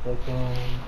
Cyclone.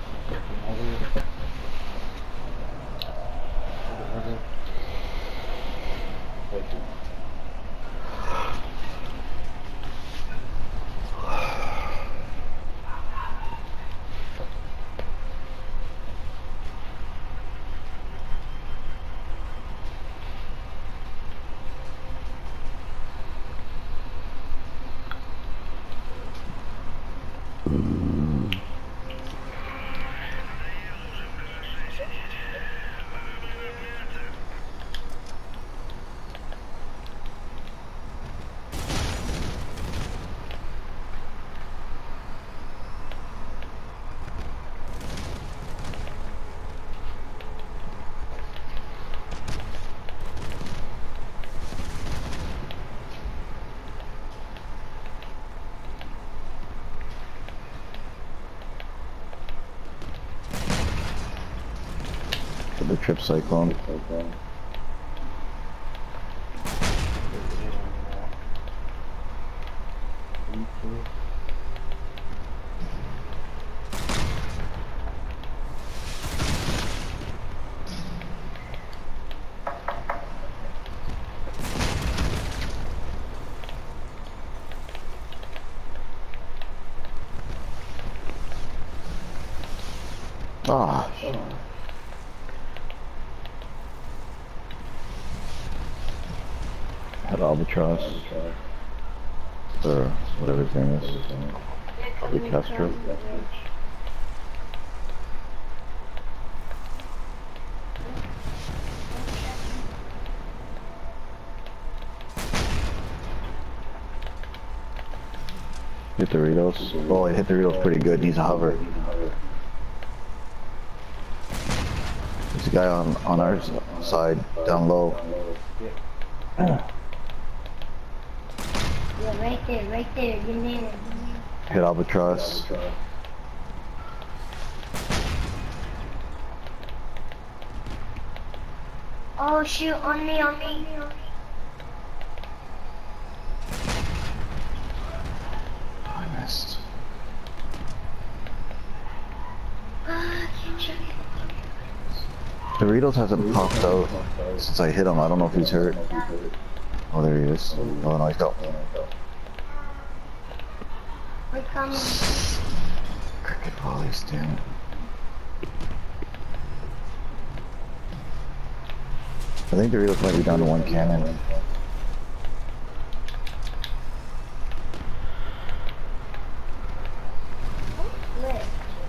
The trip cyclone. Ah. Had Albatross, or whatever his name is, probably Castro. Hit Doritos. Oh, I hit Doritos pretty good. He's a hover. There's a guy on our side, down low. Yeah, right there, you nailed it. Hit Albatross. Oh shoot, on me. I missed. Can't check it. Doritos hasn't popped out since I hit him. I don't know if he's hurt. Oh, there he is. Oh, no, he's out. We're coming. Cricket volleys, damn it. I think Doritos might be down to one cannon. Lit.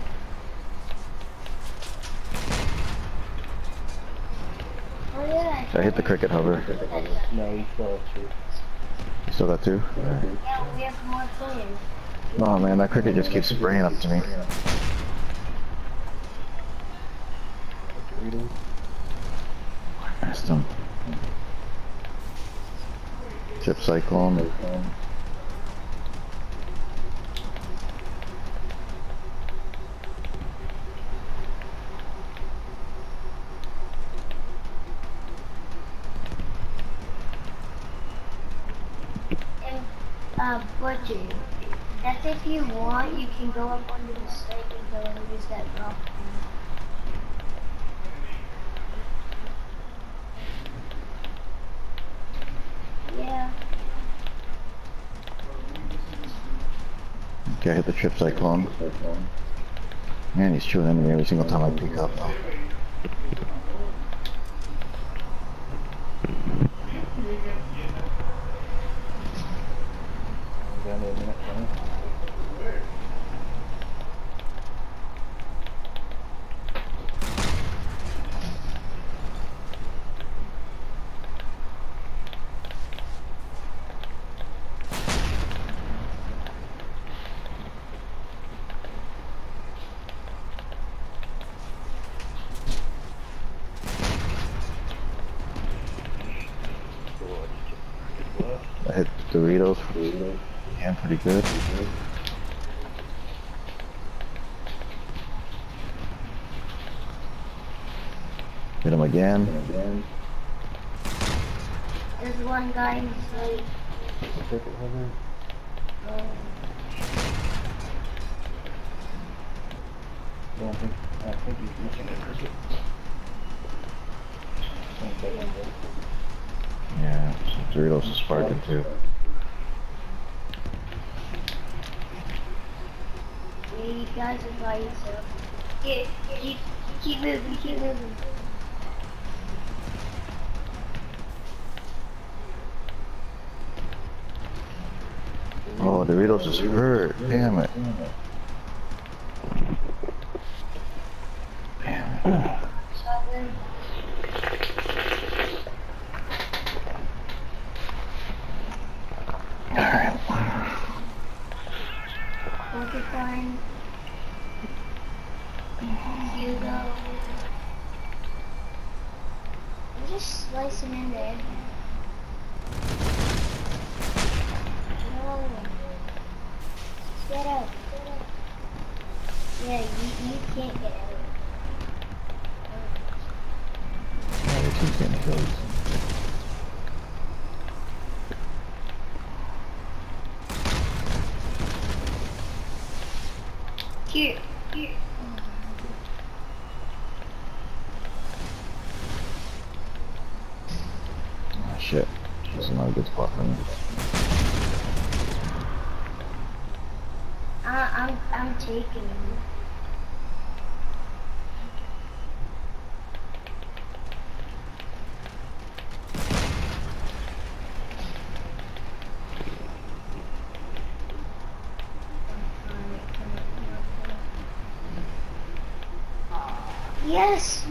Oh yeah. I hit the cricket hover. No, you still have two. You still got two? Yeah, we have more players. Oh man, that cricket just keeps spraying up to me. Doritos. I missed him. Chip cyclone. And Butcher. That's if you want, you can go up under the stake and go and use that drop. Yeah. Okay, I hit the chip cyclone. Man, he's chewing into me every single time I pick up. Down to a minute, right? I hit Doritos. Yeah, pretty good. Hit him again. There's one guy who's like, Cricket hover. I think he's missing a cricket. 20 seconds left. Yeah, Doritos is sparking too. Yeah, you guys are by yourself. Yeah, keep moving, keep moving. Oh, Doritos is hurt. Damn it. Damn it. Shotgun. Alright. Porcupine. Hugo. I'm just slicing in there. No. Get out. Yeah, you can't get out. Yeah, they keep getting killed. Here. Oh, shit. This is not a good spot for me. I'm taking you. Yes!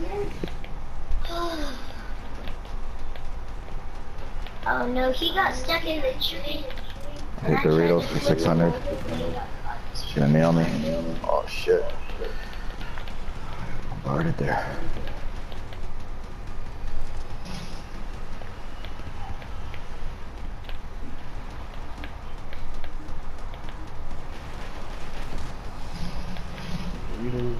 Oh no, he got stuck in the tree. Hit Doritos for 600. She's gonna nail me. Oh shit. I'm guarded there. Doritos.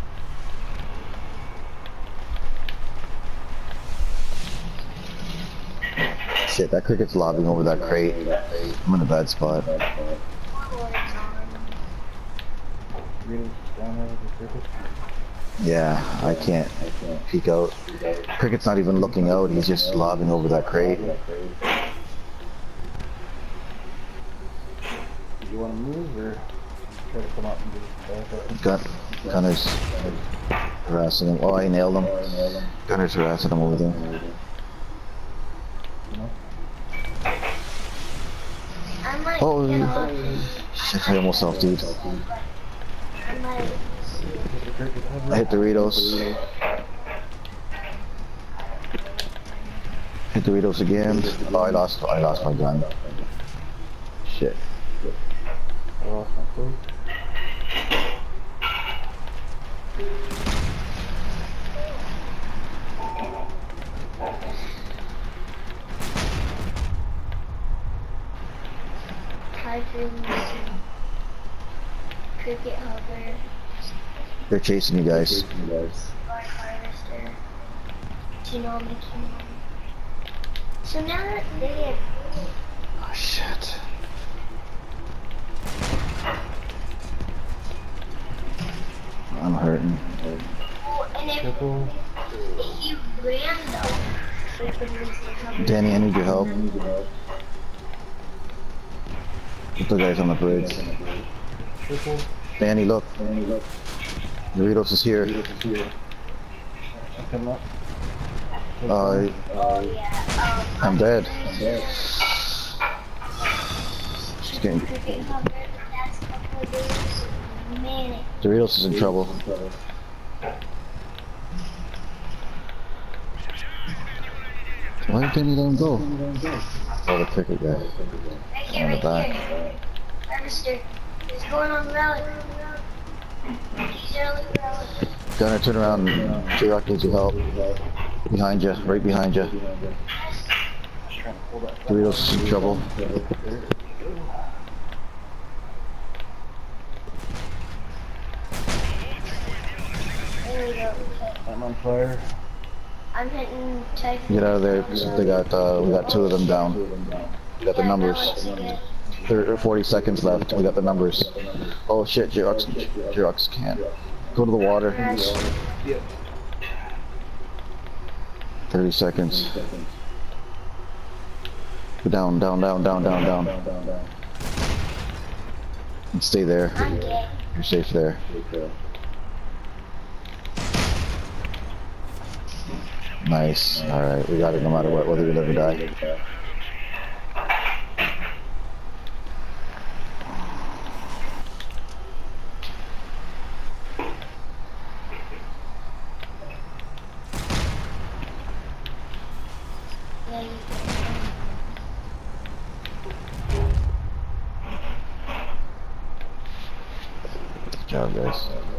Shit, that cricket's lobbing over that crate. I'm in a bad spot. Doritos down there with the cricket. Yeah, I can't peek out. Cricket's not even looking out, he's just lobbing over that crate. Do you want to move or try to come up and do back up? Gunner's harassing him. Oh, I nailed him. Gunner's harassing him over there. You know? I might Oh, get off. shit, I almost self dude. I might Hit the cricket head I hit Doritos. Hit Doritos again. Oh, I lost my gun. Shit. I lost my clothes. Typhoons, cricket hover, They're chasing you guys. spark harvester, tsunami. So now that they have Oh shit. I'm hurting. oh, and Triple. if you ran though, we could lose the cover. Danny, I need your help. Get the guys on the bridge. Triple. Danny, look. Doritos is here. I come up. Uh, Oh yeah, I'm dead. She's getting. cricket hover the past couple of days, man, Doritos is in trouble. Why didn't he let him go? Oh, the cricket guy. right here, On the right back. here. Harvester is going on the rally. He's early rally. Gunner, turn around. J-Rock needs your help. Behind you, right behind you. Trying to pull that. Doritos is in trouble. There we go. I'm on fire. I'm hitting typhoon. Get out of there, because we got two of them down. We got the numbers. 40 seconds left. We got the numbers. Oh shit, J-Rox can't. Go to the water. Yep. 30 seconds. Go down, down, down, down, down, down. And stay there. I'm gay. You're safe there. Nice. Alright, we got it no matter what, whether we live or die. Yeah, you Good job, guys.